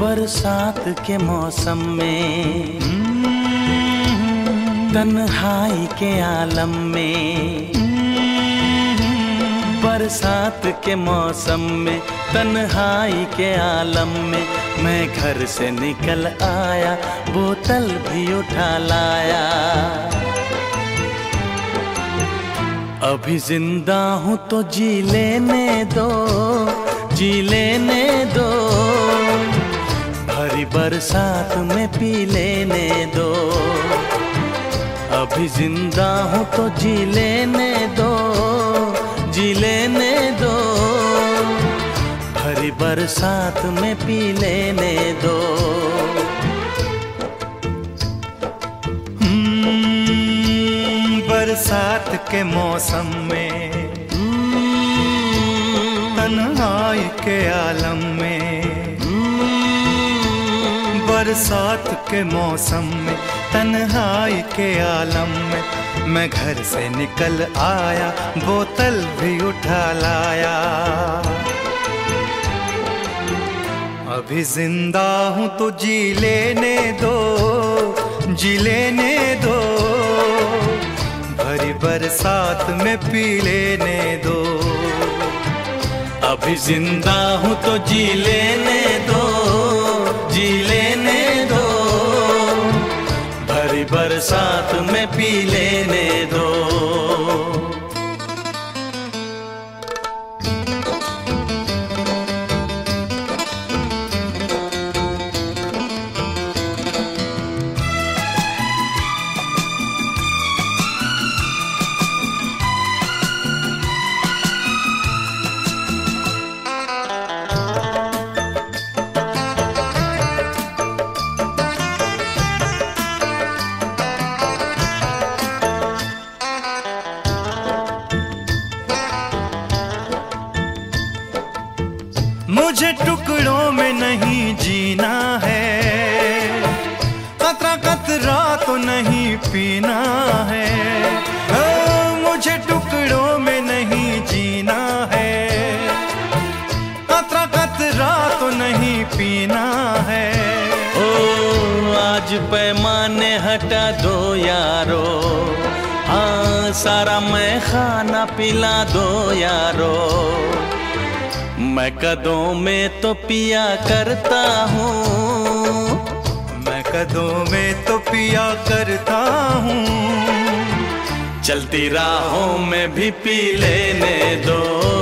बरसात के मौसम में, तन्हाई के आलम में, बरसात के मौसम में, तन्हाई के आलम में, मैं घर से निकल आया, बोतल भी उठा लाया। अभी जिंदा हूँ तो जी लेने दो, जी लेने दो, भरी बरसात में पी लेने दो। अभी जिंदा हूँ तो जी लेने दो, जी लेने दो, भरी बरसात में पी लेने दो। बरसात के मौसम में, तन्हाई के आलम में, बरसात के मौसम में, तन्हाई के आलम में, मैं घर से निकल आया, बोतल भी उठा लाया। अभी जिंदा हूँ तो जी लेने दो, जी लेने दो, भरी बरसात में पी लेने दो। अभी जिंदा हूँ तो जी लेने दो, जी लेने दो, भरी बरसात में पी लेने दो। मुझे टुकड़ों में नहीं जीना है, कतरा कतरा तो नहीं पीना है। मुझे टुकड़ों में नहीं जीना है, कतरा कतरा तो नहीं पीना है। ओ आज पैमाने हटा दो यारो, हाँ सारा मैं खाना पिला दो यारो। मैं कदों में तो पिया करता हूँ, मैं कदों में तो पिया करता हूँ। चलती राहों में भी पी लेने दो।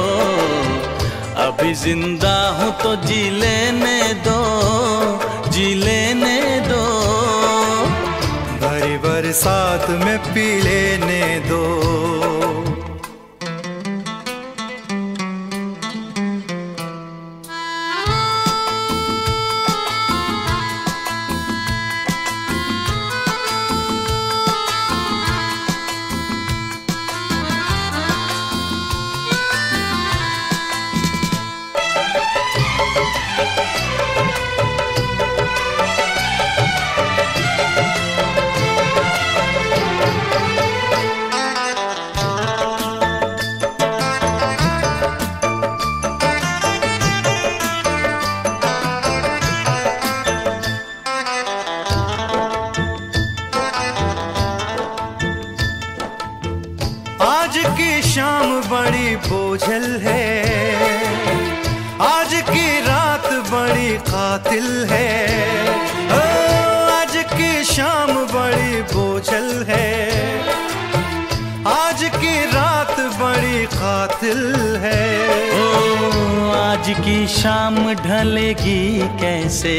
अभी जिंदा हूँ तो जी लेने दो, जी लेने दो, भरी बरसात में पी लेने दो। आज की शाम बड़ी बोझल है, आज की रात बड़ी कातिल है। आज की शाम बड़ी बोझल है, आज की रात बड़ी कातिल है। ओ आज की शाम ढलेगी कैसे,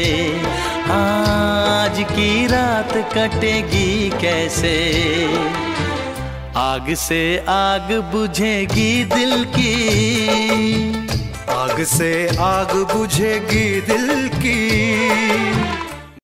आज की रात कटेगी कैसे। आग से आग बुझेगी दिल की, आग से आग बुझेगी दिल की।